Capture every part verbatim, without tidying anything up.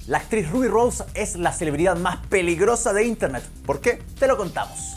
La actriz Ruby Rose es la celebridad más peligrosa de Internet. ¿Por qué? Te lo contamos.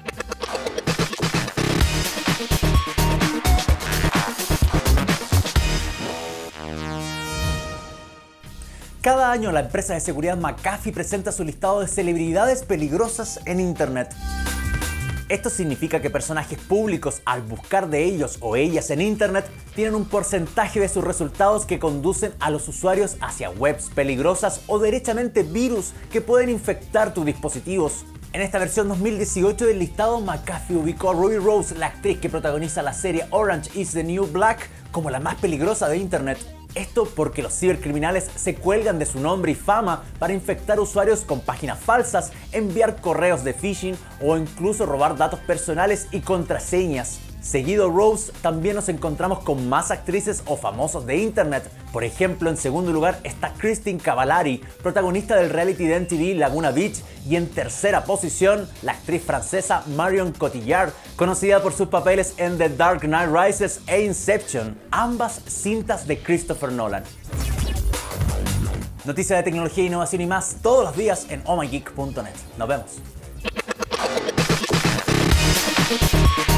Cada año la empresa de seguridad McAfee presenta su listado de celebridades peligrosas en Internet. Esto significa que personajes públicos, al buscar de ellos o ellas en Internet, tienen un porcentaje de sus resultados que conducen a los usuarios hacia webs peligrosas o derechamente virus que pueden infectar tus dispositivos. En esta versión dos mil dieciocho del listado, McAfee ubicó a Ruby Rose, la actriz que protagoniza la serie Orange is the New Black, como la más peligrosa de Internet. Esto porque los cibercriminales se cuelgan de su nombre y fama para infectar usuarios con páginas falsas, enviar correos de phishing o incluso robar datos personales y contraseñas. Seguido Rose, también nos encontramos con más actrices o famosos de Internet. Por ejemplo, en segundo lugar está Christine Cavallari, protagonista del reality de M T V Laguna Beach, y en tercera posición, la actriz francesa Marion Cotillard, conocida por sus papeles en The Dark Knight Rises e Inception, ambas cintas de Christopher Nolan. Noticias de tecnología, innovación y más todos los días en oh my geek punto net. Nos vemos.